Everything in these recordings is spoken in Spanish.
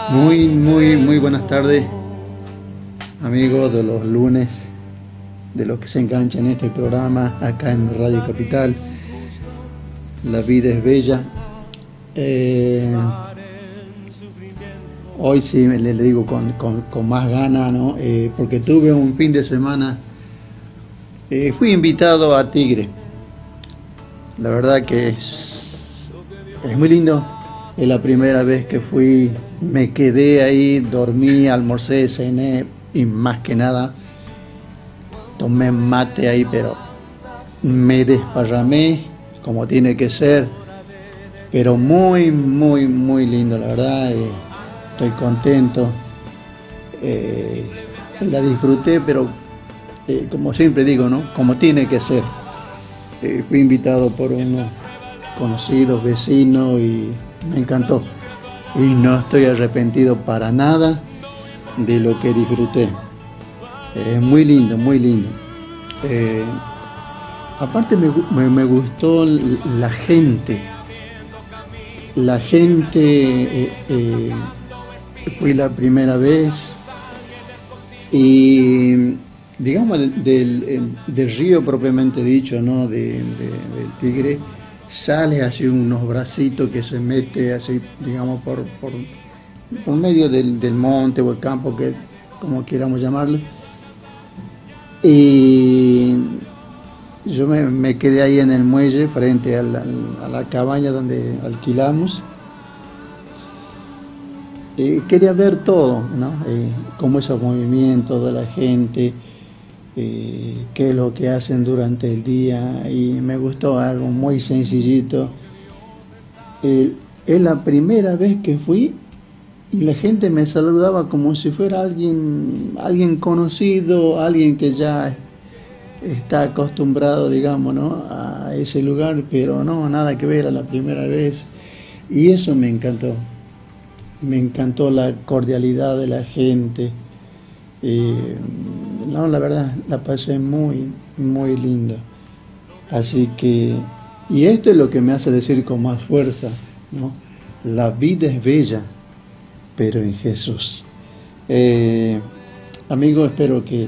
Muy buenas tardes, amigos de los lunes, de los que se enganchan en este programa acá en Radio Capital. La vida es bella. Hoy sí le digo con más ganas, ¿no? Porque tuve un fin de semana, fui invitado a Tigre. La verdad que es muy lindo. Es la primera vez que fui, me quedé ahí, dormí, almorcé, cené y más que nada tomé mate ahí, pero me desparramé como tiene que ser, pero muy lindo, la verdad. Estoy contento, la disfruté, pero como siempre digo, ¿no? Como tiene que ser. Fui invitado por unos conocidos, vecinos, y me encantó. Y no estoy arrepentido para nada de lo que disfruté. Muy lindo, muy lindo. Aparte me gustó la gente. La gente, fui la primera vez y digamos del río propiamente dicho, ¿no? Del Tigre, sale así unos bracitos que se mete así, digamos, por medio del monte o el campo, que como queramos llamarlo. Y yo me quedé ahí en el muelle frente a la cabaña donde alquilamos. Quería ver todo, ¿no? Cómo esos movimientos de la gente, qué es lo que hacen durante el día, y me gustó algo muy sencillito. Es la primera vez que fui y la gente me saludaba como si fuera alguien conocido, alguien que ya está acostumbrado, digamos, ¿no? A ese lugar, pero no, nada que ver, a la primera vez, y eso me encantó. Me encantó la cordialidad de la gente. No, la verdad, la pasé muy lindo. Así que, y esto es lo que me hace decir con más fuerza, ¿no? La vida es bella, pero en Jesús. Amigos, espero que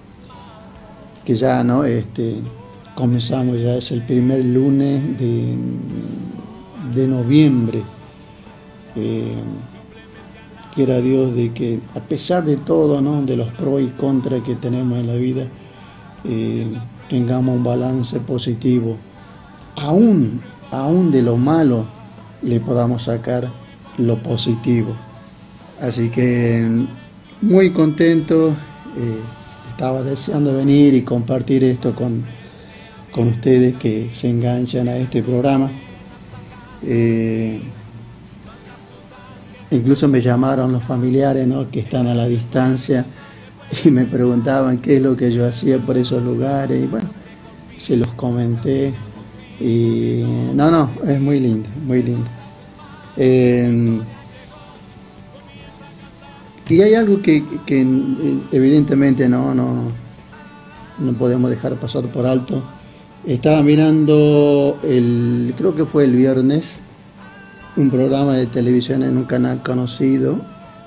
ya, ¿no? Comenzamos, ya es el primer lunes de noviembre. Quiera Dios de que, a pesar de todo, ¿no? De los pros y contras que tenemos en la vida, tengamos un balance positivo. Aún de lo malo le podamos sacar lo positivo. Así que muy contento. Estaba deseando venir y compartir esto con ustedes que se enganchan a este programa. Incluso me llamaron los familiares, ¿no? Que están a la distancia, y me preguntaban qué es lo que yo hacía por esos lugares, y bueno, se los comenté. Y no, es muy lindo, muy lindo. Y hay algo que evidentemente no podemos dejar pasar por alto. Estaba mirando, creo que fue el viernes, un programa de televisión en un canal conocido,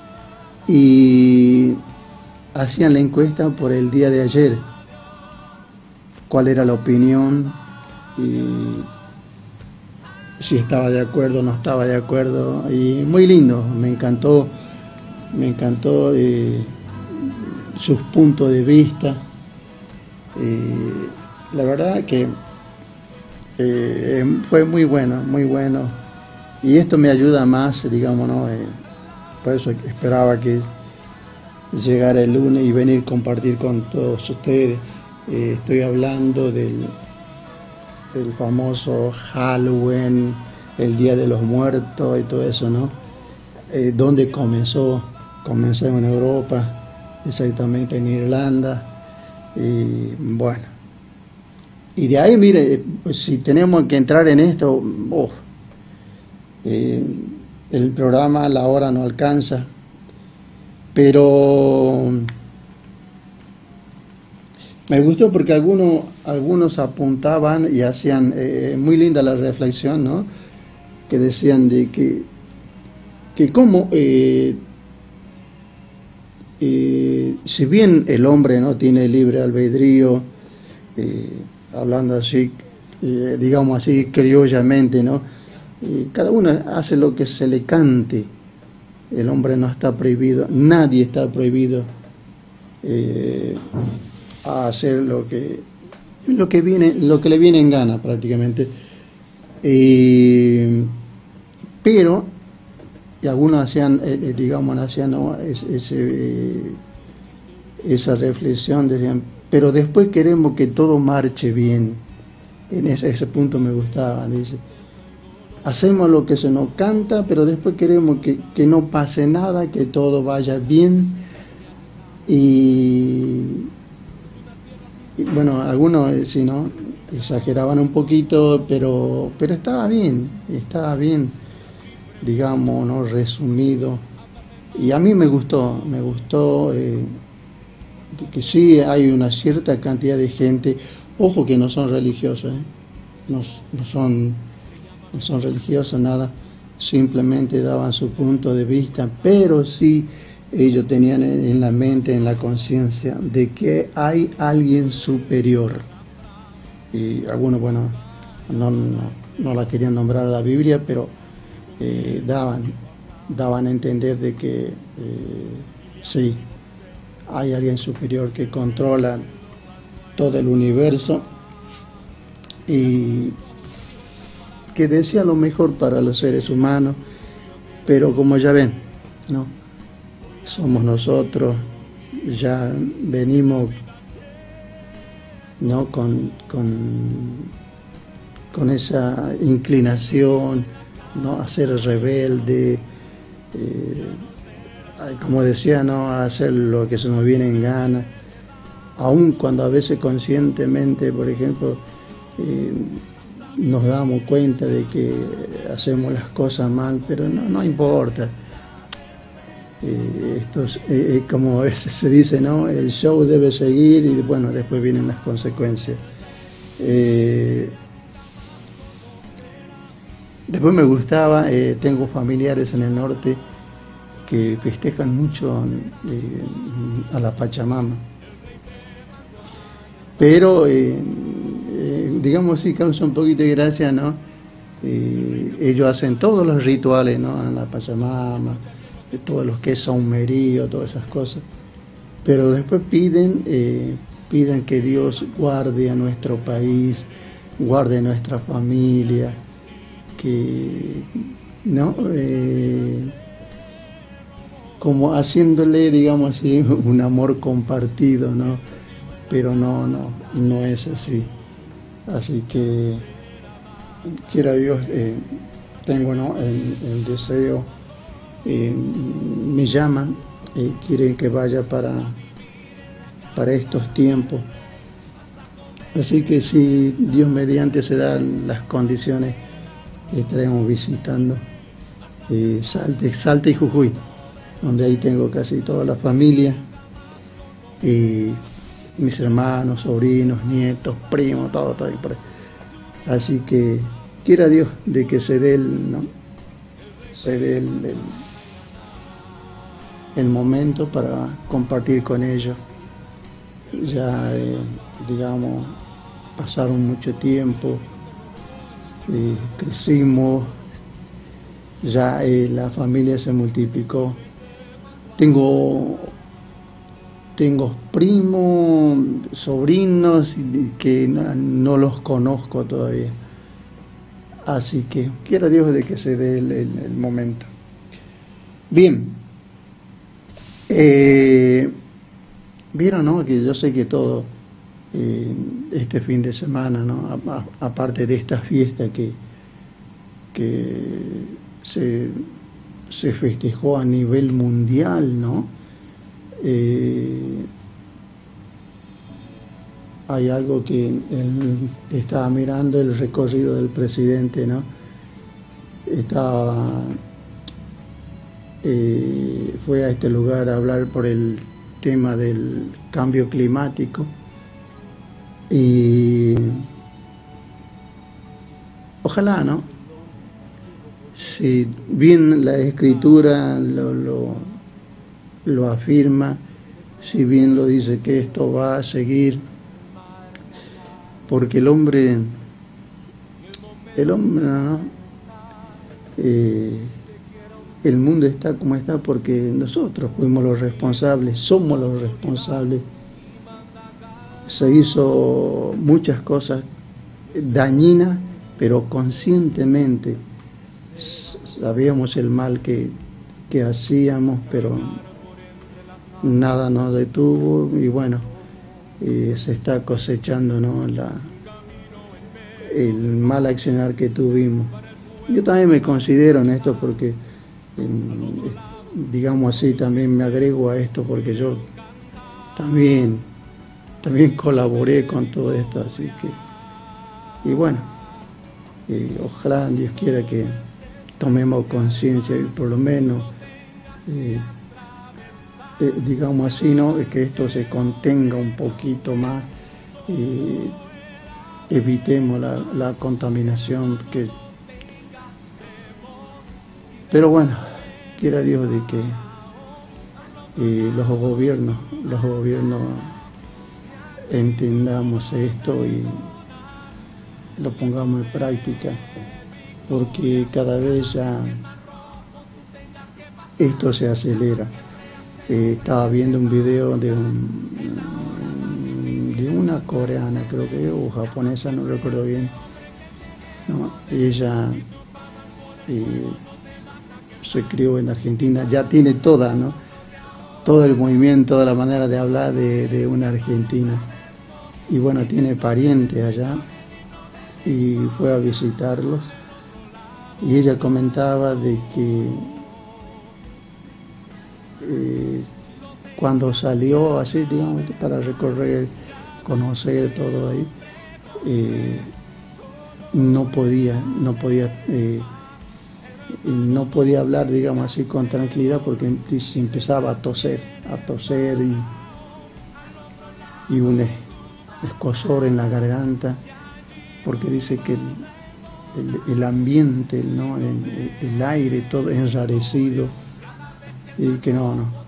y hacían la encuesta por el día de ayer, cuál era la opinión, y si estaba de acuerdo o no estaba de acuerdo. Y muy lindo, me encantó sus puntos de vista. La verdad que fue muy bueno. Y esto me ayuda más, digamos, ¿no? Por eso esperaba que llegara el lunes y venir a compartir con todos ustedes. Estoy hablando del famoso Halloween, el Día de los Muertos y todo eso, ¿no? ¿Dónde comenzó? Comenzó en Europa, exactamente en Irlanda. Y bueno, y de ahí, mire, pues, si tenemos que entrar en esto, el programa, la hora no alcanza, pero me gustó porque algunos apuntaban y hacían muy linda la reflexión, ¿no? Que decían de que cómo si bien el hombre no tiene libre albedrío, hablando así, digamos así, criollamente, ¿no? Cada uno hace lo que se le cante. El hombre no está prohibido, nadie está prohibido a hacer lo que le viene en gana prácticamente. Pero y algunos hacían, ¿no? Esa reflexión, decían, pero después queremos que todo marche bien. En ese punto me gustaba, dice, hacemos lo que se nos canta, pero después queremos que no pase nada, que todo vaya bien. Y bueno, algunos sí, ¿no? Exageraban un poquito, pero estaba bien, digamos, ¿no? Resumido. Y a mí me gustó que sí hay una cierta cantidad de gente, ojo que no son religiosos, no son religiosos, nada, simplemente daban su punto de vista, pero sí ellos tenían en la mente, en la conciencia, de que hay alguien superior. Y algunos, bueno, no la querían nombrar a la Biblia, pero daban a entender de que sí, hay alguien superior que controla todo el universo y que desea lo mejor para los seres humanos, pero como ya ven, ¿no? Somos nosotros, ya venimos, ¿no? con esa inclinación, ¿no? A ser rebelde, como decía, ¿no? A hacer lo que se nos viene en gana, aun cuando a veces conscientemente, por ejemplo, nos damos cuenta de que hacemos las cosas mal, pero no importa. Esto es como a veces se dice, ¿no? El show debe seguir y bueno, después vienen las consecuencias. Después me gustaba, tengo familiares en el norte que festejan mucho a la Pachamama, pero digamos así, causa un poquito de gracia, ¿no? Ellos hacen todos los rituales, ¿no? A la Pachamama, de todos los que es saumerío, todas esas cosas, pero después piden que Dios guarde a nuestro país, guarde a nuestra familia, que, ¿no? Como haciéndole, digamos así, un amor compartido, ¿no? Pero no es así. Así que quiera Dios, tengo, ¿no? el deseo, me llaman, quieren que vaya para estos tiempos. Así que si Dios mediante se dan las condiciones, estaremos visitando Salta y Jujuy, donde ahí tengo casi toda la familia, mis hermanos, sobrinos, nietos, primos, todo ahí por ahí. Así que quiera Dios de que se dé el momento para compartir con ellos. Ya, digamos, pasaron mucho tiempo, crecimos, ya la familia se multiplicó. Tengo primos, sobrinos que no los conozco todavía. Así que quiera Dios de que se dé el momento. Bien. Vieron, ¿no? Que yo sé que todo este fin de semana, ¿no? Aparte de esta fiesta que se festejó a nivel mundial, ¿no? Hay algo que estaba mirando el recorrido del presidente, ¿no? Fue a este lugar a hablar por el tema del cambio climático y ojalá, ¿no? Si bien la escritura lo afirma, si bien lo dice que esto va a seguir, porque el hombre, ¿no? El mundo está como está porque nosotros fuimos los responsables, somos los responsables. Se hizo muchas cosas dañinas, pero conscientemente sabíamos el mal que hacíamos, pero nada nos detuvo y bueno, se está cosechando, ¿no? El mal accionar que tuvimos. Yo también me considero en esto porque, digamos así, también me agrego a esto porque yo también colaboré con todo esto, así que, y bueno, ojalá Dios quiera que tomemos conciencia y por lo menos, digamos así, ¿no? Que esto se contenga un poquito más, evitemos la contaminación, pero bueno, quiera Dios de que los gobiernos entendamos esto y lo pongamos en práctica, porque cada vez ya esto se acelera. Estaba viendo un video de una coreana, creo que, o japonesa, no recuerdo bien, ¿no? Ella se crió en Argentina, ya tiene toda, ¿no? Todo el movimiento, toda la manera de hablar de una argentina. Y bueno, tiene parientes allá y fue a visitarlos. Y ella comentaba de que cuando salió así, digamos, para recorrer, conocer todo ahí, no podía hablar, digamos así, con tranquilidad porque se empezaba a toser y un escozor en la garganta, porque dice que el ambiente, ¿no? el aire todo enrarecido, y que no.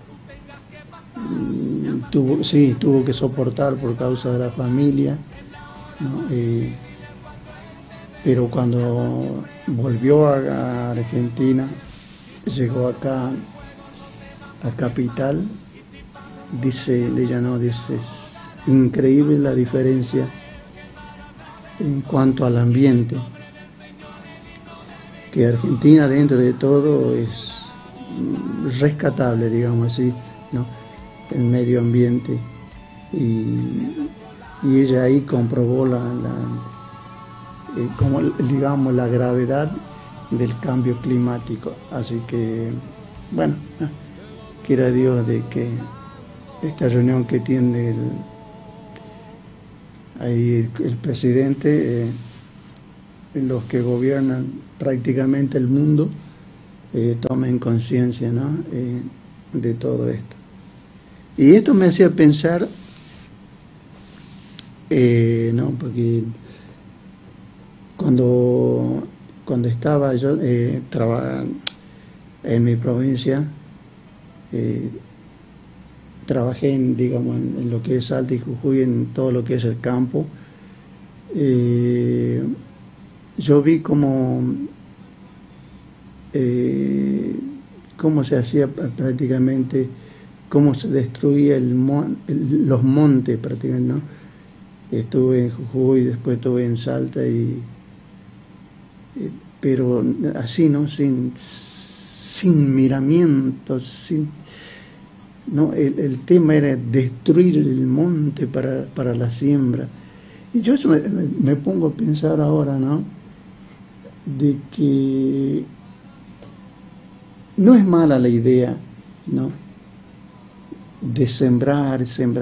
Tuvo que soportar por causa de la familia, ¿no? Pero cuando volvió a Argentina, llegó acá a Capital, dice, es increíble la diferencia en cuanto al ambiente, que Argentina dentro de todo es rescatable, digamos así, ¿no? El medio ambiente, y ella ahí comprobó como digamos la gravedad del cambio climático. Así que bueno, quiera Dios de que esta reunión que tiene ahí el presidente, los que gobiernan prácticamente el mundo, tomen conciencia, ¿no? De todo esto. Y esto me hacía pensar, ¿no? Porque cuando estaba yo en mi provincia, trabajé en lo que es Salta y Jujuy, en todo lo que es el campo. Yo vi cómo se hacía prácticamente, cómo se destruía los montes prácticamente, ¿no? Estuve en Jujuy, después estuve en Salta, pero así, ¿no? Sin miramientos, ¿no? El tema era destruir el monte para la siembra. Y yo me pongo a pensar ahora, ¿no? De que no es mala la idea, ¿no? De sembrar,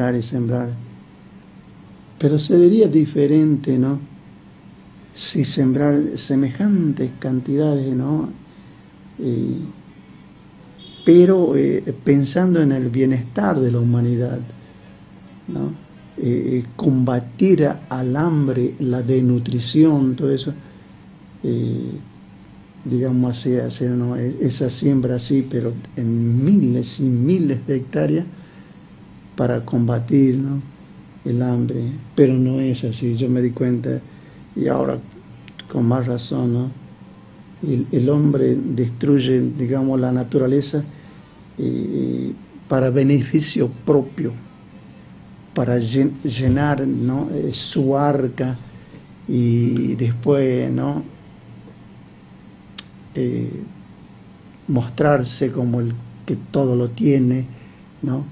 pero sería diferente, ¿no? Si sembrar semejantes cantidades, ¿no? Pero pensando en el bienestar de la humanidad, ¿no? Combatir al hambre, la desnutrición, todo eso, digamos así, hacer, ¿no? Esa siembra así, pero en miles y miles de hectáreas, para combatir, ¿no?, el hambre, pero no es así. Yo me di cuenta, y ahora con más razón, ¿no? El hombre destruye, digamos, la naturaleza para beneficio propio, para llenar, ¿no?, su arca, y después, ¿no?, mostrarse como el que todo lo tiene, ¿no?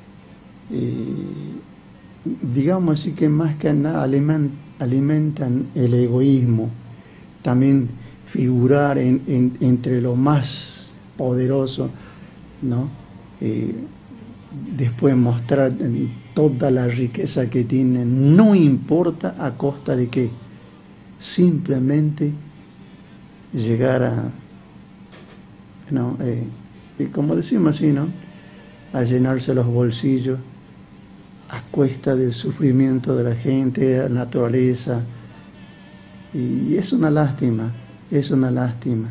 Digamos así, que más que nada alimentan el egoísmo. También figurar entre lo más poderoso, ¿no? Después mostrar toda la riqueza que tienen, no importa a costa de qué, simplemente llegar a, ¿no?, como decimos así, ¿no?, a llenarse los bolsillos a cuesta del sufrimiento de la gente, de la naturaleza. Y es una lástima, es una lástima.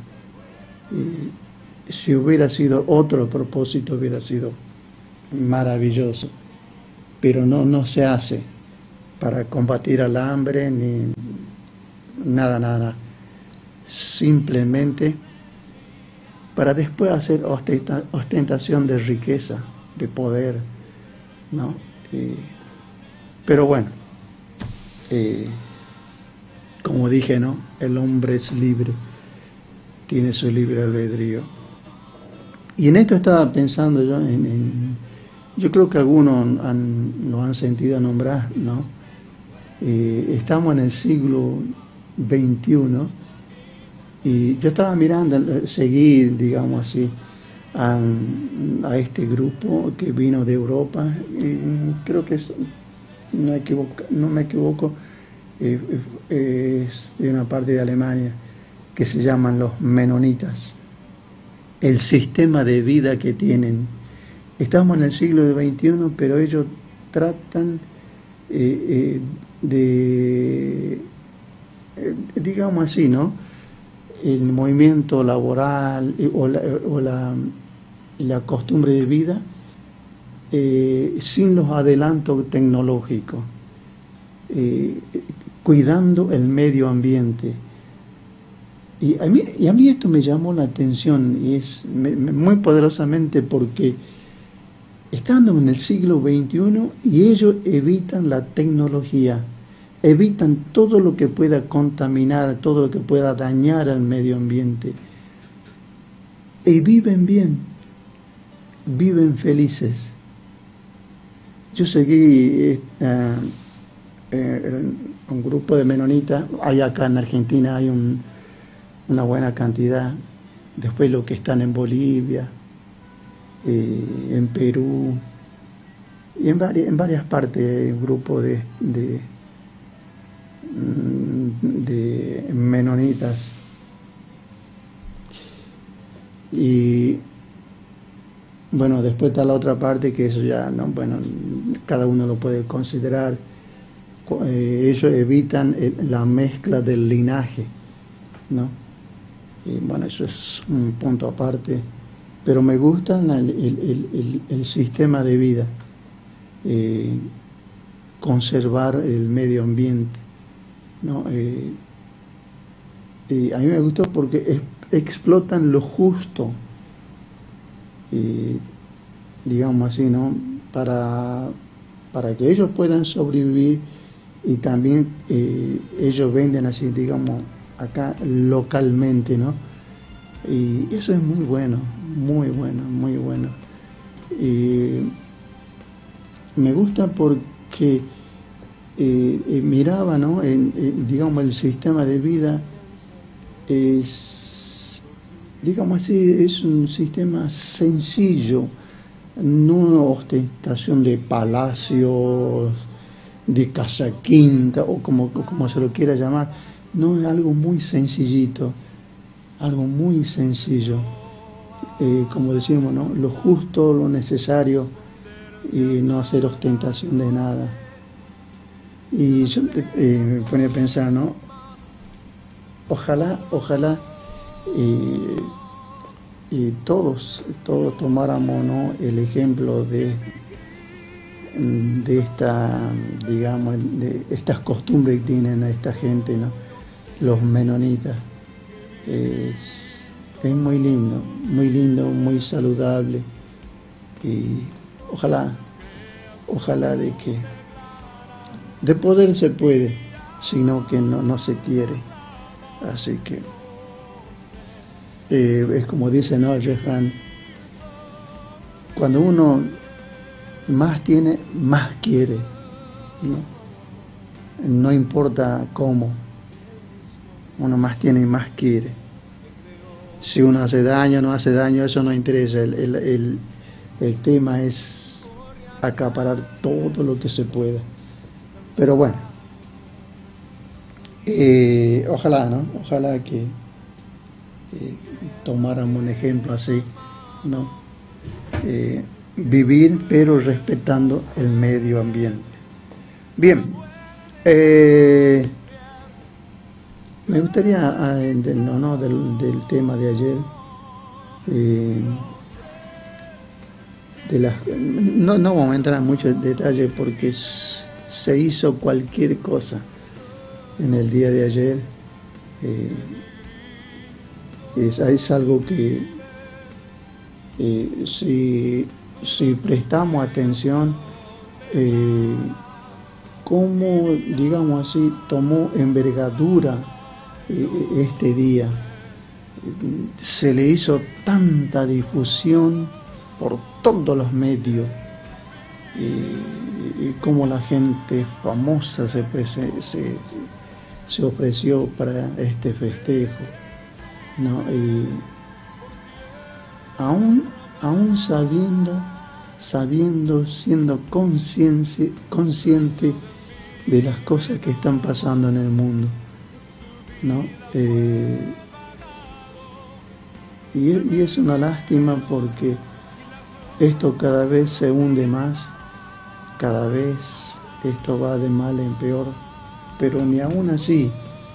Si hubiera sido otro propósito, hubiera sido maravilloso, pero no se hace para combatir al hambre ni nada, simplemente para después hacer ostentación de riqueza, de poder, ¿no? Pero bueno, como dije, ¿no?, el hombre es libre, tiene su libre albedrío. Y en esto estaba pensando yo, yo creo que algunos lo han sentido nombrar, ¿no? Estamos en el siglo XXI, y yo estaba mirando, seguí, digamos así, a este grupo que vino de Europa, y creo que no me equivoco, es de una parte de Alemania, que se llaman los menonitas. El sistema de vida que tienen. Estamos en el siglo XXI, pero ellos tratan digamos así, ¿no?, el movimiento laboral o la costumbre de vida sin los adelantos tecnológicos, cuidando el medio ambiente. Y a mí esto me llamó la atención, y es muy poderosamente, porque estando en el siglo XXI y ellos evitan la tecnología, evitan todo lo que pueda contaminar, todo lo que pueda dañar al medio ambiente, y viven bien, viven felices. Yo seguí un grupo de menonitas, hay acá en Argentina, hay una buena cantidad, después los que están en Bolivia, en Perú, y en varias partes, un grupo de menonitas. Y bueno, después está la otra parte, que eso ya, ¿no?, bueno, cada uno lo puede considerar. Ellos evitan la mezcla del linaje, ¿no? Y bueno, eso es un punto aparte, pero me gusta el sistema de vida, conservar el medio ambiente, ¿no? Y a mí me gustó porque explotan lo justo, digamos así, ¿no?, para que ellos puedan sobrevivir, y también ellos venden así, digamos, acá localmente, ¿no? Y eso es muy bueno, muy bueno, muy bueno. Y me gusta porque miraba, ¿no?, digamos, el sistema de vida es, digamos así, es un sistema sencillo, no una ostentación de palacios, de casa quinta, o como se lo quiera llamar. No, es algo muy sencillito, algo muy sencillo, como decimos, ¿no?, lo justo, lo necesario, y no hacer ostentación de nada. Y yo me ponía a pensar, ¿no?, ojalá y todos tomáramos, ¿no?, el ejemplo de esta, digamos, de estas costumbres que tienen a esta gente, ¿no? Los menonitas. Es muy lindo, muy saludable, y ojalá de que de poder se puede, sino que no se quiere. Así que es como dice, ¿no?, el refrán: cuando uno más tiene, más quiere, ¿no? No importa cómo, uno más tiene y más quiere. Si uno hace daño o no hace daño, eso no interesa. El tema es acaparar todo lo que se pueda. Pero bueno, ojalá, ¿no? Ojalá que tomáramos un ejemplo así, ¿no? Vivir pero respetando el medio ambiente. Bien, me gustaría, del tema de ayer, no vamos a entrar en muchos detalles porque se hizo cualquier cosa en el día de ayer. Es algo que si prestamos atención, cómo, digamos así, tomó envergadura este día. Se le hizo tanta difusión por todos los medios, y cómo la gente famosa se ofreció para este festejo, ¿no? Y aún sabiendo, siendo consciente de las cosas que están pasando en el mundo, ¿no? Y es una lástima porque esto cada vez se hunde más, cada vez esto va de mal en peor, pero ni aún así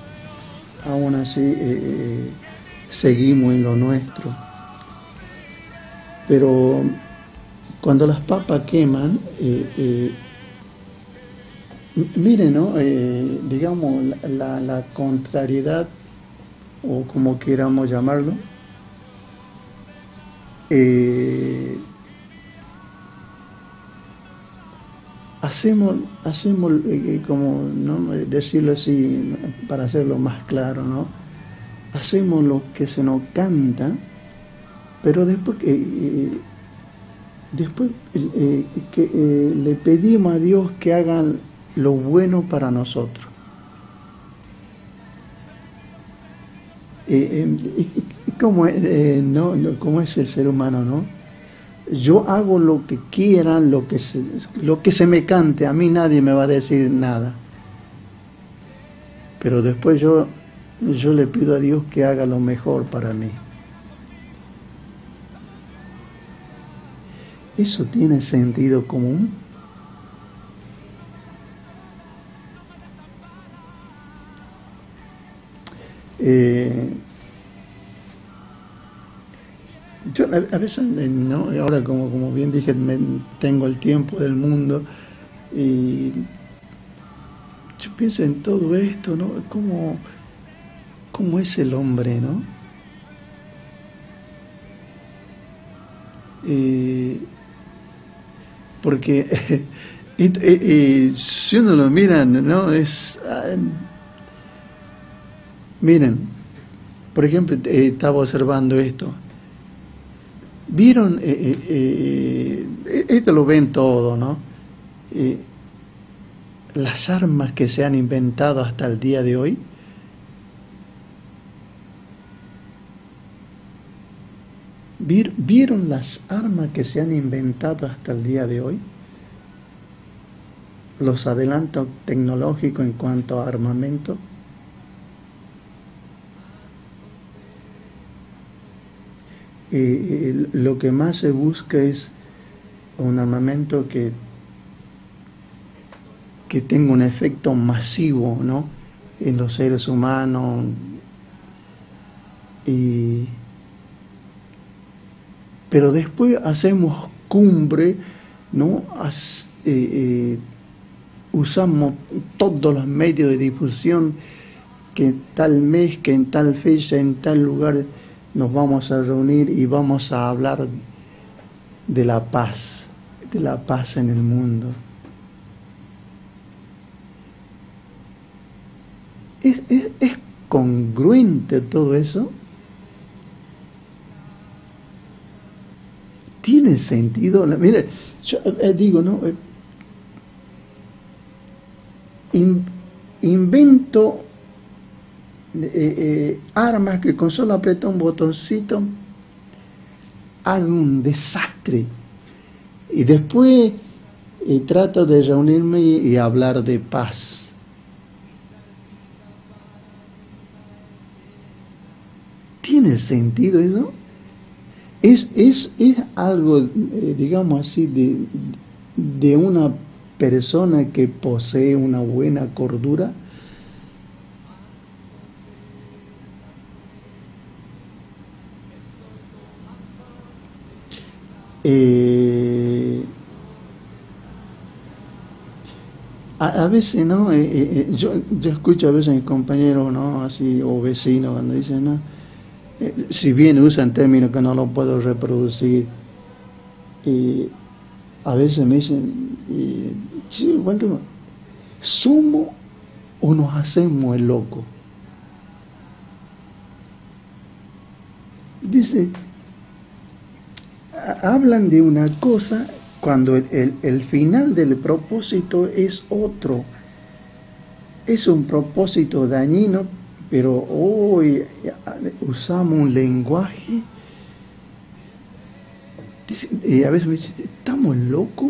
seguimos en lo nuestro. Pero cuando las papas queman, miren, ¿no? Digamos, la contrariedad, o como queramos llamarlo, hacemos como, ¿no?, decirlo así para hacerlo más claro, ¿no? Hacemos lo que se nos canta, pero después le pedimos a Dios que hagan lo bueno para nosotros. ¿Cómo es el ser humano, no? Yo hago lo que quieran, lo que se me cante, a mí nadie me va a decir nada. Pero después yo le pido a Dios que haga lo mejor para mí. ¿Eso tiene sentido común? Yo a veces, ¿no?, ahora como bien dije, tengo el tiempo del mundo, y yo pienso en todo esto, ¿no? ¿Cómo es el hombre, ¿no? Porque si uno lo mira, ¿no? Miren, por ejemplo, estaba observando esto. ¿Vieron? Esto lo ven todo, ¿no? Las armas que se han inventado hasta el día de hoy. ¿Vieron las armas que se han inventado hasta el día de hoy? Los adelantos tecnológicos en cuanto a armamento. Lo que más se busca es un armamento que tenga un efecto masivo, ¿no?, en los seres humanos. Pero después hacemos cumbre ¿no? Usamos todos los medios de difusión, que tal mes, que en tal fecha, en tal lugar nos vamos a reunir y vamos a hablar de la paz en el mundo. ¿Es congruente todo eso? ¿Tiene sentido? Mire, yo digo, ¿no? Invento armas que con solo apretar un botoncito hagan un desastre. Y después trato de reunirme y hablar de paz. ¿Tiene sentido eso? Es algo, digamos así, de una persona que posee una buena cordura. A veces, ¿no? Yo escucho a veces a mis compañeros, ¿no? Así, o vecinos, cuando dicen, ¿no? Si bien usan términos que no los puedo reproducir, a veces me dicen, sí, Walter, ¿somos o nos hacemos el loco? Dice, hablan de una cosa cuando el final del propósito es otro. Es un propósito dañino, pero hoy usamos un lenguaje. Dice, a veces me dicen, ¿estamos locos?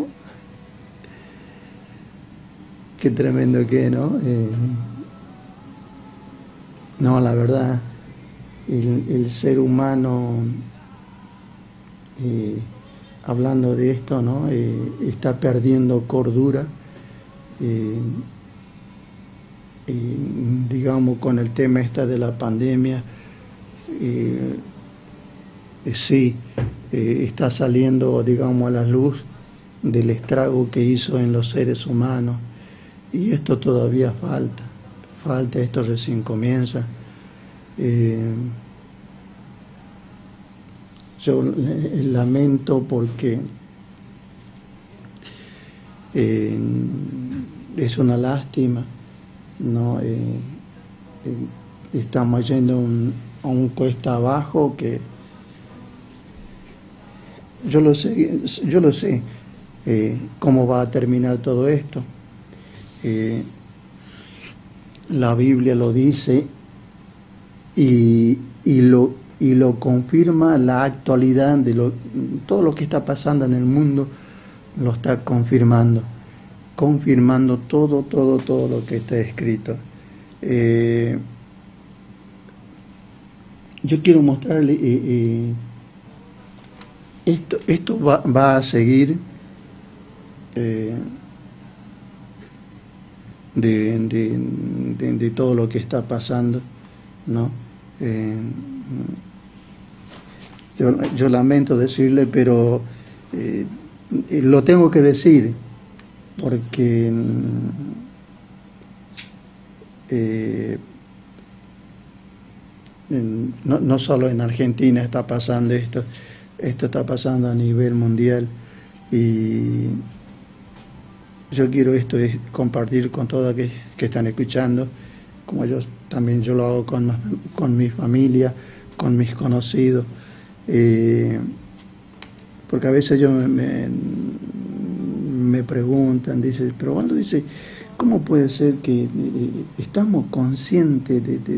Qué tremendo que, ¿no? No, la verdad, el ser humano, hablando de esto, ¿no? Está perdiendo cordura, digamos, con el tema de la pandemia. Sí, está saliendo, digamos, a la luz del estrago que hizo en los seres humanos, y esto todavía falta, esto recién comienza. Yo lamento porque es una lástima, ¿no? Estamos yendo a un cuesta abajo que yo lo sé cómo va a terminar todo esto. La Biblia lo dice y lo confirma la actualidad de todo lo que está pasando en el mundo, lo está confirmando todo lo que está escrito. Yo quiero mostrarle esto va a seguir de todo lo que está pasando, ¿no? Yo lamento decirle, pero lo tengo que decir porque no solo en Argentina está pasando esto está pasando a nivel mundial, y yo quiero compartir con todos aquellos que están escuchando, como yo lo hago con mi familia, con mis conocidos, porque a veces me preguntan, dice, pero bueno, dice, ¿cómo puede ser que estamos conscientes de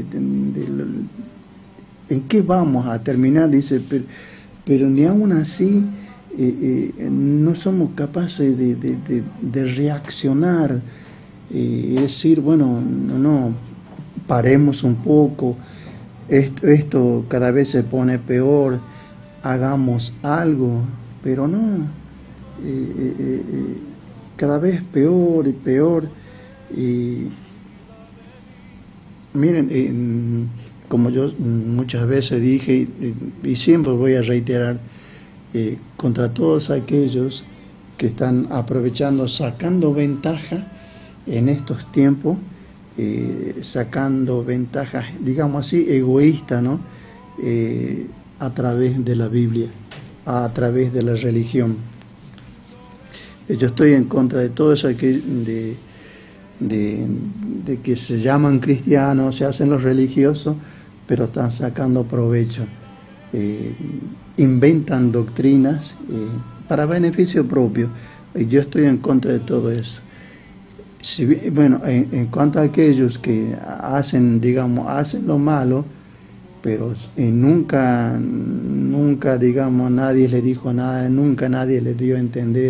en qué vamos a terminar? Dice, pero ni aún así no somos capaces de reaccionar, es decir, bueno, no, paremos un poco, esto cada vez se pone peor, hagamos algo, pero no, cada vez peor y peor. Miren, como yo muchas veces dije y siempre voy a reiterar, contra todos aquellos que están aprovechando, sacando ventaja en estos tiempos, sacando ventajas, digamos así, egoístas, ¿no? A través de la Biblia, a través de la religión. Yo estoy en contra de todo eso de que se llaman cristianos, se hacen los religiosos, pero están sacando provecho. Inventan doctrinas para beneficio propio. Y yo estoy en contra de todo eso. Bueno, en cuanto a aquellos que hacen, digamos, hacen lo malo, pero nunca, digamos, nadie le dijo nada, nunca nadie le dio a entender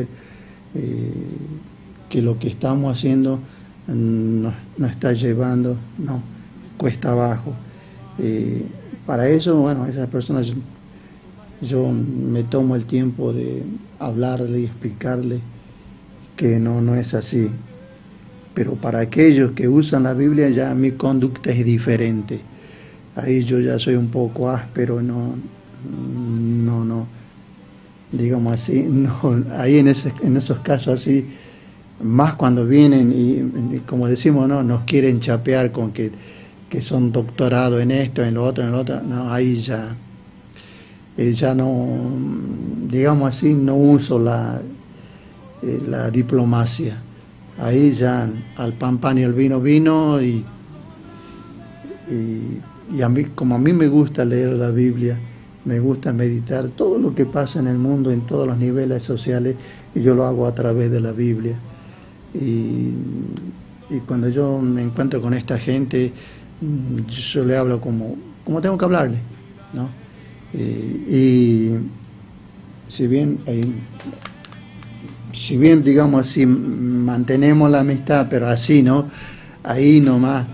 que lo que estamos haciendo nos está llevando, no, cuesta abajo. Para eso, bueno, a esas personas yo me tomo el tiempo de hablarle y explicarle que no es así. Pero para aquellos que usan la Biblia, ya mi conducta es diferente. Ahí yo ya soy un poco áspero, no, digamos así, no, ahí en esos casos así, más cuando vienen y como decimos, no, nos quieren chapear con que son doctorados en esto, en lo otro, no, ahí ya no, digamos así, no uso la diplomacia. Ahí ya al pan y al vino y a mí, como a mí me gusta leer la Biblia, me gusta meditar todo lo que pasa en el mundo, en todos los niveles sociales, y yo lo hago a través de la Biblia. Y cuando yo me encuentro con esta gente, yo le hablo como tengo que hablarle, ¿no? Y si bien digamos así, mantenemos la amistad, pero así, ¿no? Ahí nomás,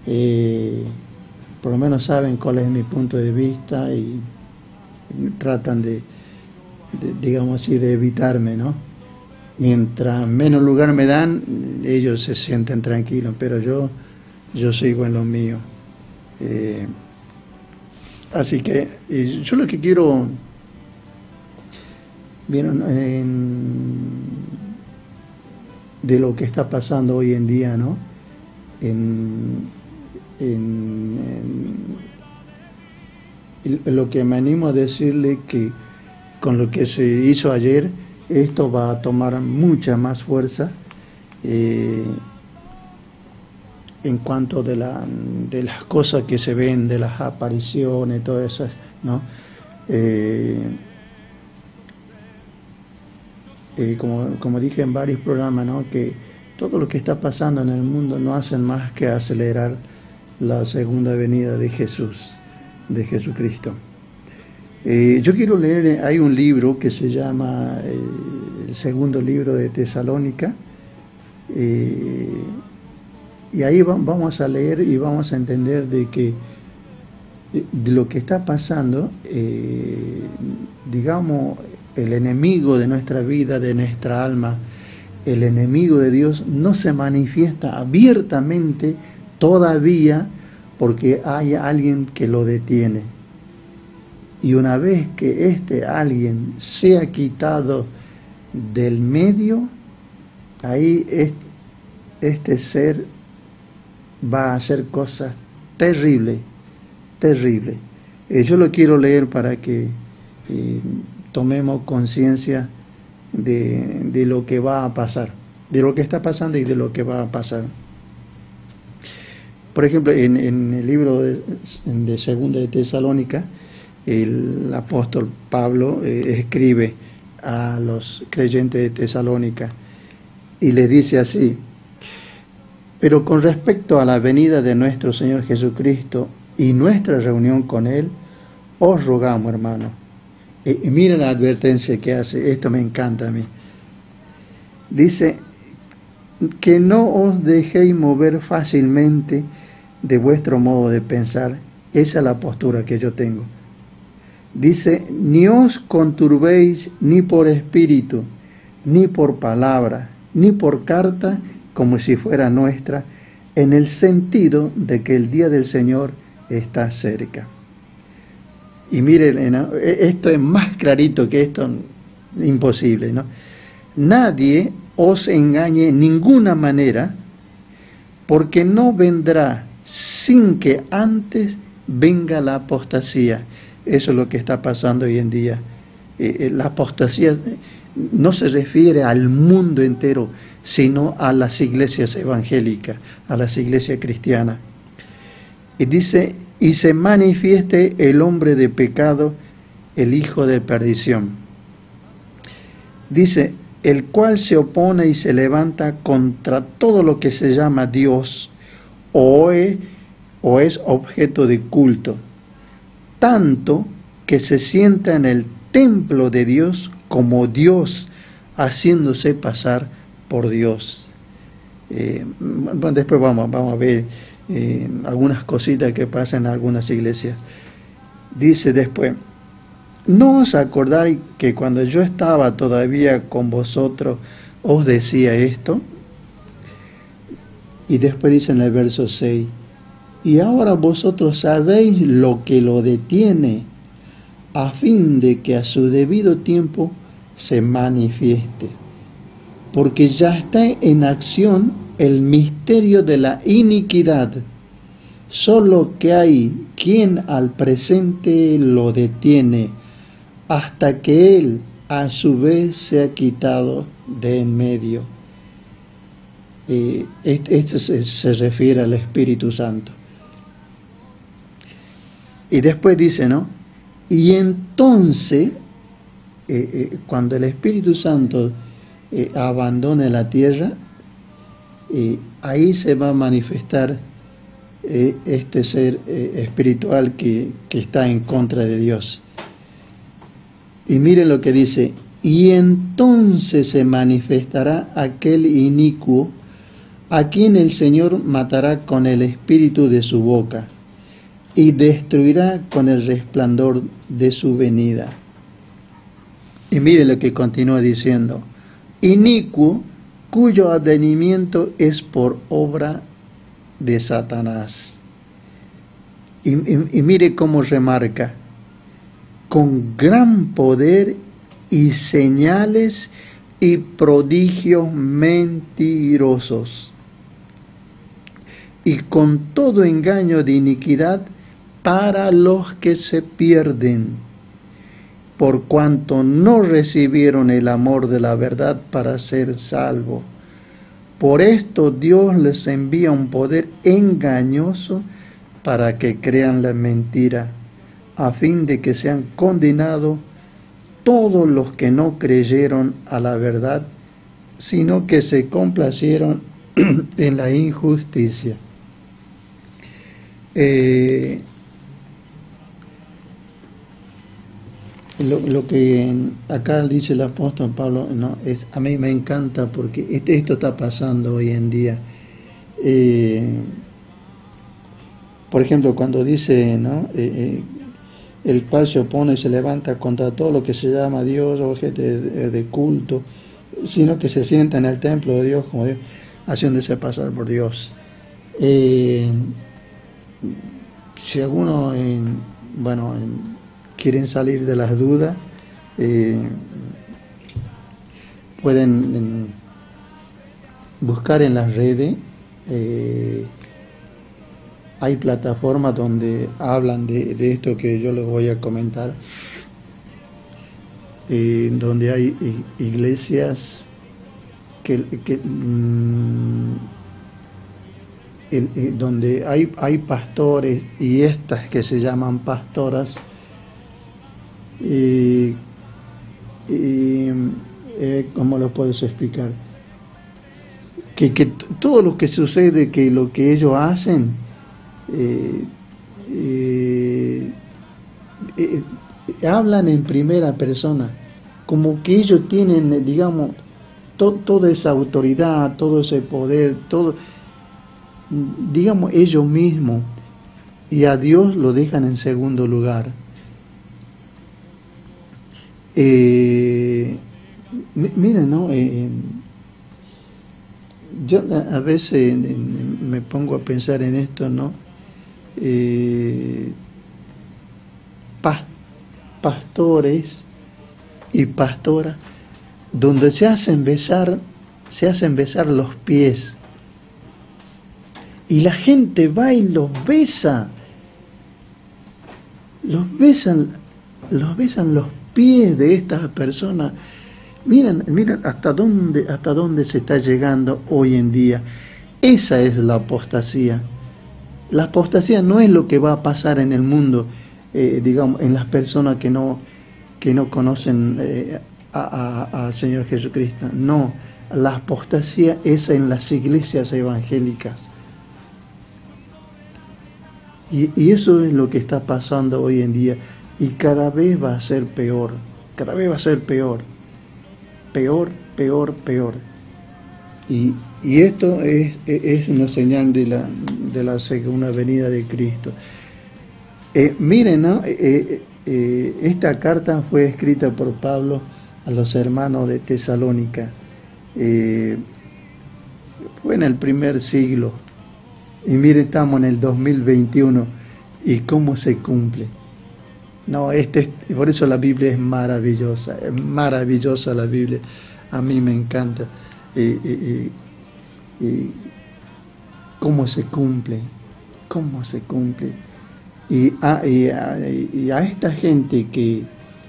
por lo menos saben cuál es mi punto de vista y tratan de digamos así, de evitarme, ¿no? Mientras menos lugar me dan, ellos se sienten tranquilos, pero yo sigo en lo mío. Así que yo lo que quiero, vieron, de lo que está pasando hoy en día, ¿no? Lo que me animo a decirle que con lo que se hizo ayer, esto va a tomar mucha más fuerza en cuanto de las cosas que se ven, de las apariciones, todas esas, ¿no? Como dije en varios programas, ¿no? Que todo lo que está pasando en el mundo no hacen más que acelerar la segunda venida de Jesús, de Jesucristo. Yo quiero leer, hay un libro que se llama el segundo libro de Tesalónica, y ahí vamos a leer y vamos a entender de lo que está pasando, digamos, el enemigo de nuestra vida, de nuestra alma, el enemigo de Dios no se manifiesta abiertamente todavía porque hay alguien que lo detiene. Y una vez que este alguien sea quitado del medio, ahí este ser va a hacer cosas terribles, terribles. Yo lo quiero leer para que tomemos conciencia de lo que va a pasar, de lo que está pasando y de lo que va a pasar. Por ejemplo, en el libro de Segunda de Tesalónica, el apóstol Pablo escribe a los creyentes de Tesalónica y les dice así: pero con respecto a la venida de nuestro Señor Jesucristo y nuestra reunión con Él, os rogamos, hermanos. Y miren la advertencia que hace, esto me encanta a mí. Dice, que no os dejéis mover fácilmente de vuestro modo de pensar. Esa es la postura que yo tengo. Dice, ni os conturbéis ni por espíritu, ni por palabra, ni por carta, como si fuera nuestra, en el sentido de que el día del Señor está cerca. Y miren, ¿no? Esto es más clarito que esto, imposible, ¿no? nadie os engañe en ninguna manera, porque no vendrá sin que antes venga la apostasía. Eso es lo que está pasando hoy en día. La apostasía no se refiere al mundo entero, sino a las iglesias evangélicas, a las iglesias cristianas. Y dice, y se manifieste el hombre de pecado, el hijo de perdición. Dice, el cual se opone y se levanta contra todo lo que se llama Dios o es objeto de culto, tanto que se sienta en el templo de Dios como Dios, haciéndose pasar por Dios. Bueno, después vamos a ver algunas cositas que pasan en algunas iglesias. Dice después, ¿no os acordáis que cuando yo estaba todavía con vosotros os decía esto? Y después dice en el verso 6, y ahora vosotros sabéis lo que lo detiene, a fin de que a su debido tiempo se manifieste, porque ya está en acción el misterio de la iniquidad, solo que hay quien al presente lo detiene, hasta que él a su vez se ha quitado de en medio. Esto se refiere al Espíritu Santo. Y después dice, ¿no? Y entonces, cuando el Espíritu Santo abandone la tierra, ahí se va a manifestar este ser espiritual que está en contra de Dios. Y miren lo que dice, y entonces se manifestará aquel inicuo a quien el Señor matará con el espíritu de su boca y destruirá con el resplandor de su venida. Y miren lo que continúa diciendo, inicuo cuyo advenimiento es por obra de Satanás. Y mire cómo remarca, con gran poder y señales y prodigios mentirosos, y con todo engaño de iniquidad para los que se pierden, por cuanto no recibieron el amor de la verdad para ser salvos. Por esto Dios les envía un poder engañoso para que crean la mentira, a fin de que sean condenados todos los que no creyeron a la verdad, sino que se complacieron en la injusticia. Lo que acá dice el apóstol Pablo, ¿no? A mí me encanta porque esto está pasando hoy en día. Por ejemplo, cuando dice, ¿no? El cual se opone y se levanta contra todo lo que se llama Dios, objeto de culto, sino que se sienta en el templo de Dios como Dios, haciéndose pasar por Dios. Si alguno, quieren salir de las dudas, pueden buscar en las redes. Hay plataformas donde hablan de esto que yo les voy a comentar, donde hay iglesias donde hay pastores y estas que se llaman pastoras, ¿cómo lo puedes explicar? Que todo lo que sucede, que lo que ellos hacen, hablan en primera persona, como que ellos tienen, digamos, toda esa autoridad, todo ese poder, todo, digamos, ellos mismos, y a Dios lo dejan en segundo lugar. Miren, ¿no? Yo a veces me pongo a pensar en esto, ¿no? Pastores y pastoras donde se hacen besar los pies. Y la gente va y los besa. Los besan los pies de estas personas. Miren hasta dónde se está llegando hoy en día. Esa es la apostasía. La apostasía no es lo que va a pasar en el mundo, digamos, en las personas que no conocen al Señor Jesucristo. No, la apostasía es en las iglesias evangélicas. Y eso es lo que está pasando hoy en día. Y cada vez va a ser peor. Cada vez va a ser peor. Peor, peor, peor. Y esto es una señal de la segunda venida de Cristo. Miren, ¿no? Esta carta fue escrita por Pablo a los hermanos de Tesalónica. Fue en el primer siglo. Y miren, estamos en el 2021 y cómo se cumple. No, por eso la Biblia es maravillosa la Biblia. A mí me encanta. Y cómo se cumple. Y a esta gente que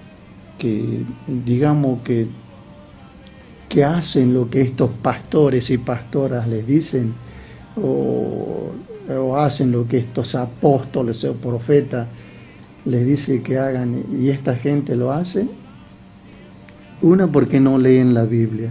digamos que hacen lo que estos pastores y pastoras les dicen, o hacen lo que estos apóstoles o profetas les dicen que hagan, y esta gente lo hace, una, porque no leen la Biblia.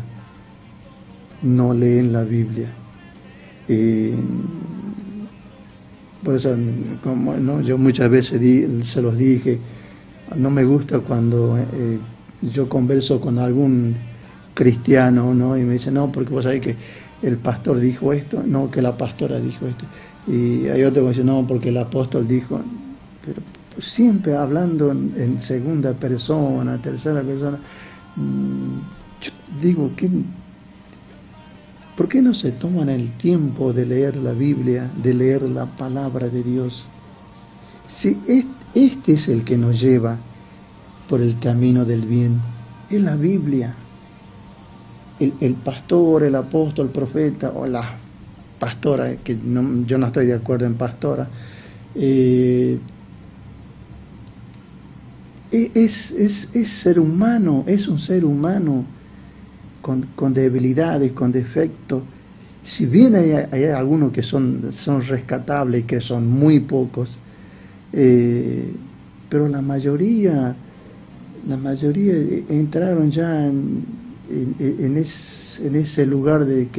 Por eso, yo muchas veces se los dije, no me gusta cuando yo converso con algún cristiano, ¿no? Y me dice, no, porque vos sabés que el pastor dijo esto, no, que la pastora dijo esto. Y hay otro que dice, no, porque el apóstol dijo. Pero siempre hablando en segunda persona, tercera persona. Yo digo, ¿por qué no se toman el tiempo de leer la Biblia, de leer la palabra de Dios? Si este es el que nos lleva por el camino del bien, es la Biblia. El pastor, el apóstol, el profeta o la pastora, que yo no estoy de acuerdo en pastora, es ser humano, es un ser humano con debilidades, con defectos. Si bien hay algunos que son rescatables, que son muy pocos, pero la mayoría entraron ya en ese lugar de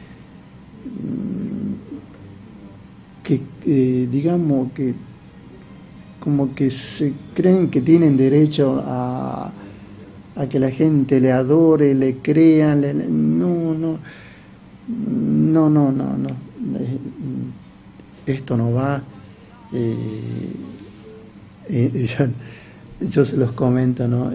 que digamos que como que se creen que tienen derecho a que la gente le adore, le crea, no. Esto no va. Yo se los comento, ¿no?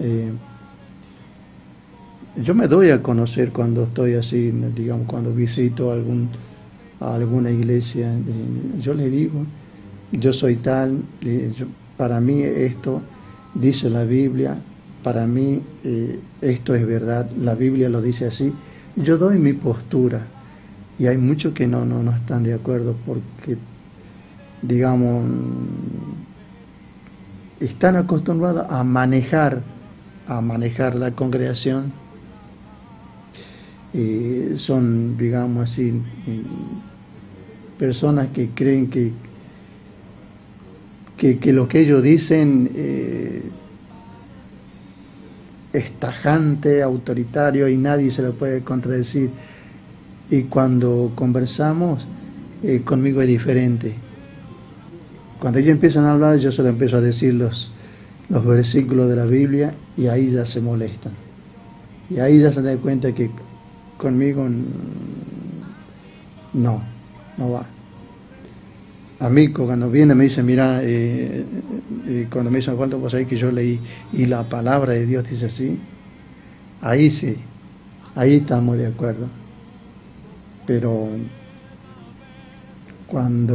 Yo me doy a conocer cuando estoy así, digamos, cuando visito a alguna iglesia. Yo le digo, yo soy tal, para mí esto dice la Biblia, para mí esto es verdad, la Biblia lo dice así. Yo doy mi postura y hay muchos que no están de acuerdo porque, digamos, están acostumbrados a manejar la congregación. Son, digamos así, personas que creen que lo que ellos dicen es tajante, autoritario y nadie se lo puede contradecir. Y cuando conversamos, conmigo es diferente. Cuando ellos empiezan a hablar, yo solo empiezo a decir los versículos de la Biblia y ahí ya se molestan. Y ahí ya se dan cuenta que conmigo no va. A mí cuando viene me dice, mira, cuando me hizo falta, pues ahí que yo leí y la palabra de Dios dice así, ahí sí, ahí estamos de acuerdo. Pero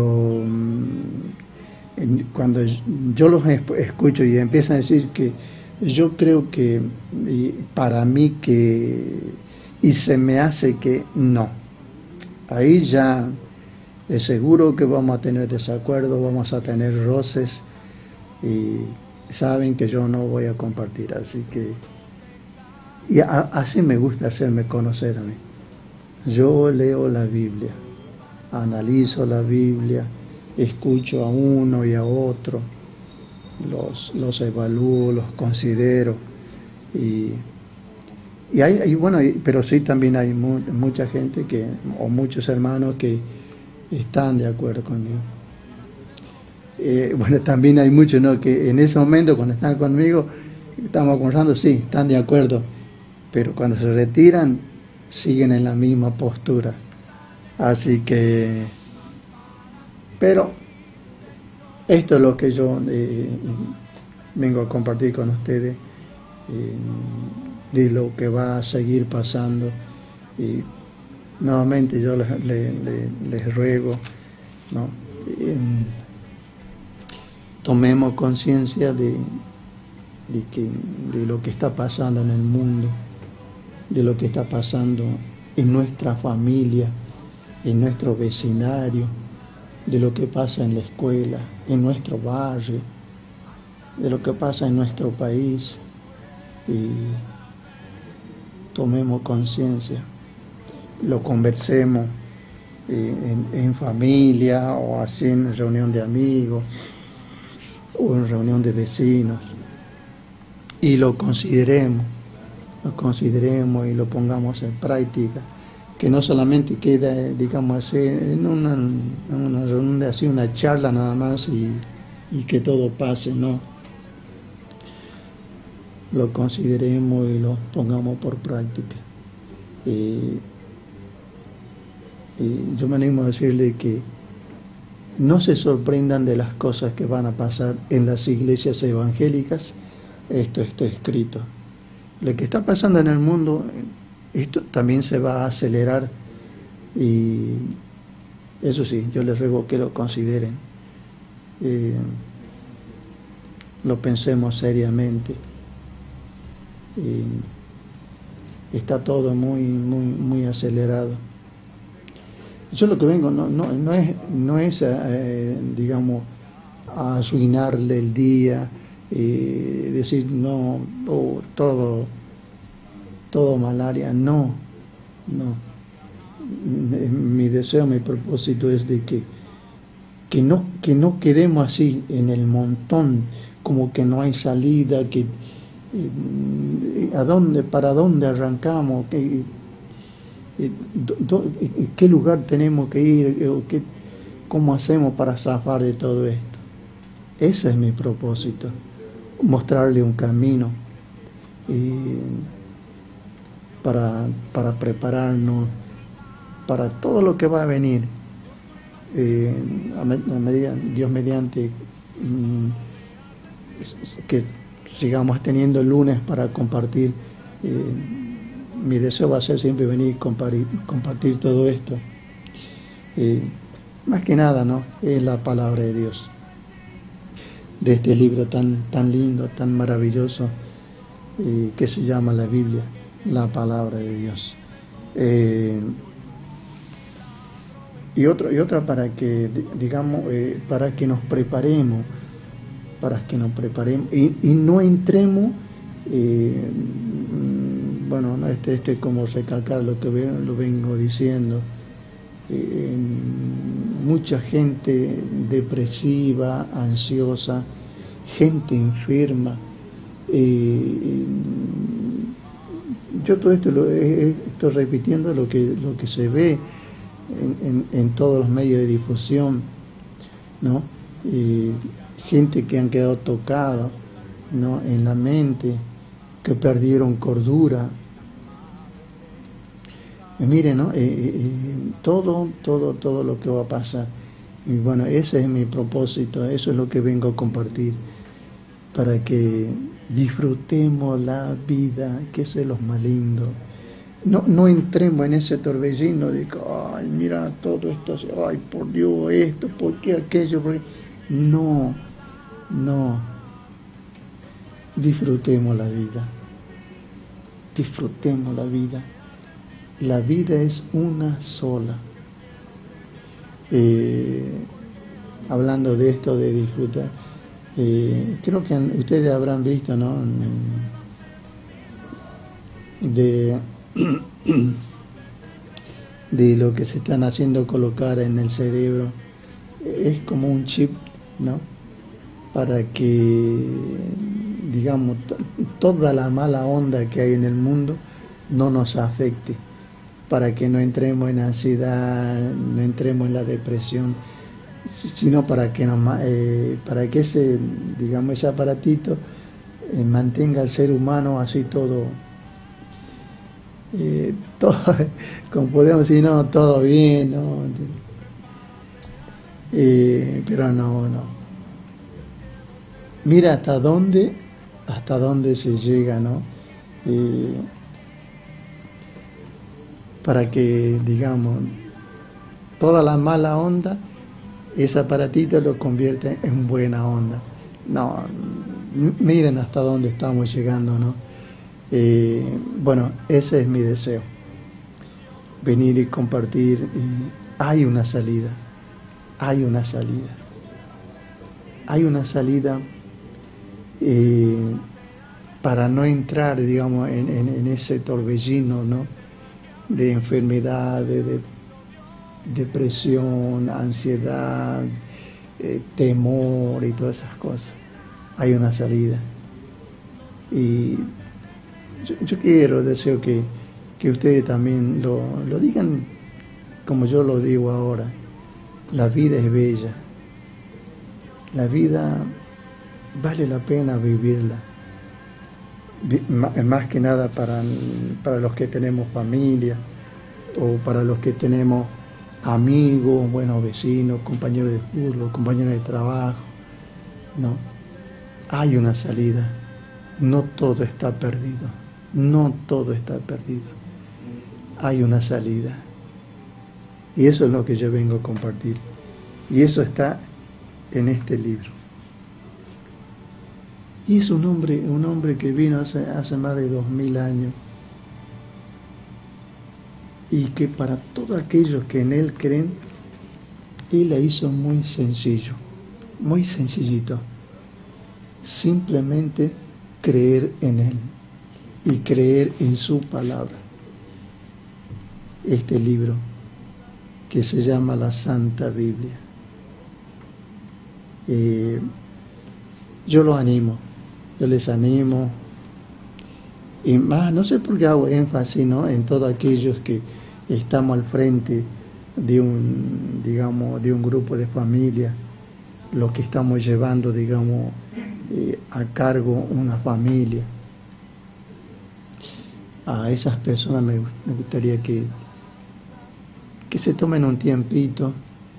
cuando yo los escucho y empiezan a decir que Yo creo que para mí y se me hace que no. Ahí ya es seguro que vamos a tener desacuerdos, vamos a tener roces y saben que yo no voy a compartir, así que así me gusta hacerme conocer a mí. Yo leo la Biblia, analizo la Biblia, escucho a uno y a otro, los evalúo, los considero y bueno, pero sí también hay mucha gente o muchos hermanos que están de acuerdo conmigo. Bueno, también hay muchos, ¿no?, que en ese momento cuando están conmigo, estamos conversando, sí, están de acuerdo, pero cuando se retiran, siguen en la misma postura. Así que, pero esto es lo que yo vengo a compartir con ustedes, de lo que va a seguir pasando. Y nuevamente yo les ruego, ¿no?, tomemos conciencia de lo que está pasando en el mundo, de lo que está pasando en nuestra familia, en nuestro vecindario, de lo que pasa en la escuela, en nuestro barrio, de lo que pasa en nuestro país, y tomemos conciencia, lo conversemos en familia o así en reunión de amigos o en reunión de vecinos, y lo consideremos y lo pongamos en práctica, que no solamente quede, digamos así, en una reunión, así una charla nada más y que todo pase, no. Lo consideremos y lo pongamos por práctica. Y yo me animo a decirle que no se sorprendan de las cosas que van a pasar en las iglesias evangélicas. Esto está escrito. Lo que está pasando en el mundo, esto también se va a acelerar, y eso sí, yo les ruego que lo consideren, lo pensemos seriamente. Está todo muy acelerado. Yo lo que vengo no es digamos, a arruinarle el día, decir no, todo malaria, no. Mi deseo, mi propósito es de que no quedemos así en el montón, como que no hay salida, para dónde arrancamos, qué lugar tenemos que ir, cómo hacemos para zafar de todo esto. Ese es mi propósito, mostrarle un camino para prepararnos para todo lo que va a venir, a medida, Dios mediante, que sigamos teniendo lunes para compartir. Mi deseo va a ser siempre venir y compartir todo esto. Más que nada, ¿no?, es la palabra de Dios, de este libro tan lindo, tan maravilloso, que se llama la Biblia, la palabra de Dios. Y otra para que, digamos, para que nos preparemos, y no entremos, bueno, como recalcar lo que lo vengo diciendo, mucha gente depresiva, ansiosa, gente enferma. Yo todo esto estoy repitiendo lo que se ve en todos los medios de difusión, ¿no? Gente que han quedado tocados, ¿no?, en la mente, que perdieron cordura. Miren, ¿no?, todo lo que va a pasar. Y bueno, ese es mi propósito, eso es lo que vengo a compartir, para que disfrutemos la vida, que eso es lo más lindo. No entremos en ese torbellino de que, ay, mira, todo esto, ay, por Dios, esto, ¿por qué aquello? No. disfrutemos la vida. Disfrutemos la vida. La vida es una sola. Hablando de esto de disfrutar, creo que ustedes habrán visto, ¿no? De lo que se están haciendo colocar en el cerebro. Es como un chip, ¿no? Para que, digamos, toda la mala onda que hay en el mundo no nos afecte, para que no entremos en ansiedad, no entremos en la depresión, sino para que ese, digamos, ese aparatito mantenga al ser humano así todo, como podemos decir, no, todo bien, ¿no? Pero no. Mira hasta dónde se llega, ¿no? Para que, digamos, toda la mala onda, ese aparatito lo convierte en buena onda. No, miren hasta dónde estamos llegando, ¿no? Bueno, ese es mi deseo. Venir y compartir. Hay una salida. Hay una salida. Hay una salida para no entrar, digamos, en ese torbellino, ¿no? De enfermedad, de depresión, ansiedad, temor y todas esas cosas. Hay una salida. Y yo deseo que ustedes también lo digan como yo lo digo ahora. La vida es bella. La vida vale la pena vivirla. Más que nada para los que tenemos familia o para los que tenemos amigos, buenos vecinos, compañeros de fútbol, compañeros de trabajo. No, hay una salida. No todo está perdido. No todo está perdido. Hay una salida. Y eso es lo que yo vengo a compartir. Y eso está en este libro. Y es un hombre que vino hace más de 2000 años y que para todos aquellos que en él creen, él la hizo muy sencillo, muy sencillito. Simplemente creer en él y creer en su palabra. Este libro que se llama la Santa Biblia. Yo los animo. Yo les animo, y más, no sé por qué hago énfasis, ¿no? En todos aquellos que estamos al frente de un grupo de familia, los que estamos llevando, digamos, a cargo una familia. A esas personas me gustaría que se tomen un tiempito,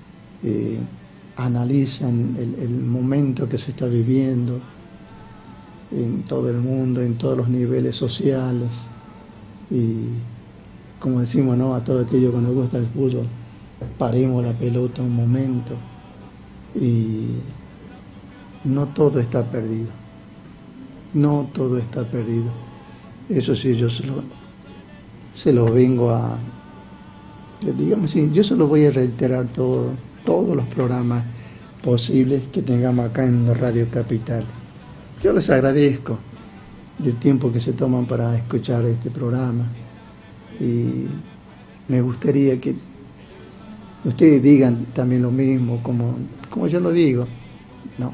analizan el momento que se está viviendo en todo el mundo, en todos los niveles sociales, y como decimos, ¿no? A todo aquello que nos gusta el fútbol, paremos la pelota un momento, y no todo está perdido. No todo está perdido. Eso sí, yo se lo vengo a, digamos así, yo se lo voy a reiterar todos los programas posibles que tengamos acá en Radio Capital. Yo les agradezco el tiempo que se toman para escuchar este programa, y me gustaría que ustedes digan también lo mismo, como yo lo digo. No,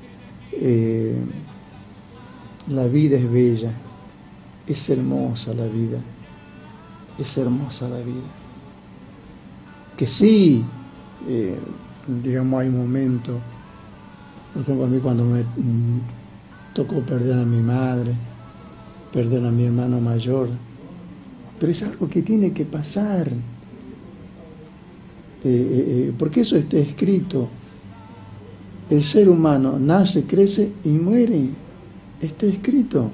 la vida es bella, es hermosa la vida, es hermosa la vida. Que sí, digamos, hay momentos, por ejemplo, a mí cuando me tocó perder a mi madre, perder a mi hermano mayor, pero es algo que tiene que pasar, porque eso está escrito. El ser humano nace, crece y muere, está escrito.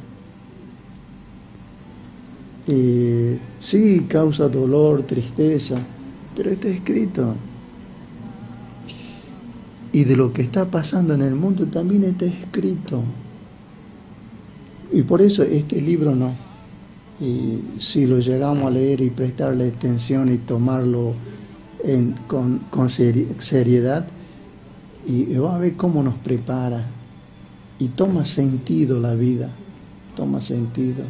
Sí, causa dolor, tristeza, pero está escrito. Y de lo que está pasando en el mundo también está escrito. Y por eso este libro no. Y si lo llegamos a leer y prestarle atención y tomarlo con seriedad, y va a ver cómo nos prepara. Y toma sentido la vida, toma sentido.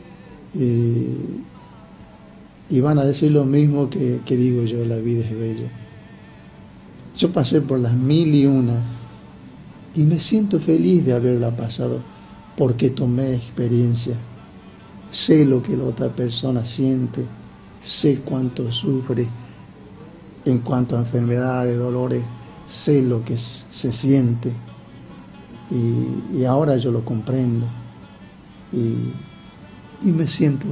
Y van a decir lo mismo que digo yo, la vida es bella. Yo pasé por las 1001 y me siento feliz de haberla pasado porque tomé experiencia. Sé lo que la otra persona siente, sé cuánto sufre en cuanto a enfermedades, dolores, sé lo que se siente y ahora yo lo comprendo y me siento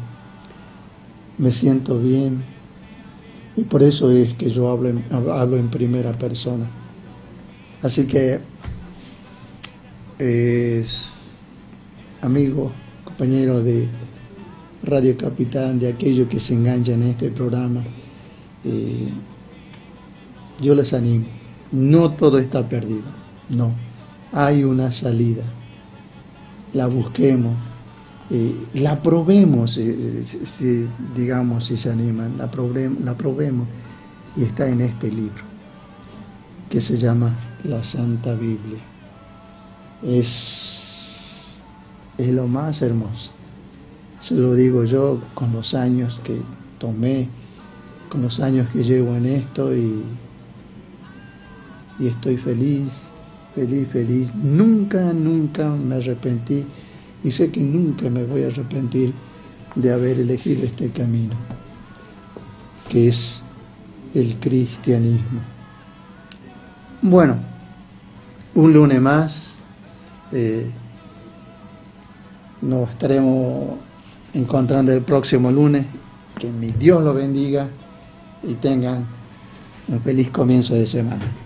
bien y por eso es que yo hablo en primera persona. Así que amigo, compañero de Radio Capitán, de aquellos que se enganchan en este programa, yo les animo, no todo está perdido, no, hay una salida, la busquemos, la probemos, digamos, si se animan, la probemos, y está en este libro, que se llama la Santa Biblia. Es lo más hermoso. Se lo digo yo con los años que tomé, con los años que llevo en esto y estoy feliz. Nunca me arrepentí y sé que nunca me voy a arrepentir de haber elegido este camino, que es el cristianismo. Bueno, un lunes más. Nos estaremos encontrando el próximo lunes. Que mi Dios lo bendiga y tengan un feliz comienzo de semana.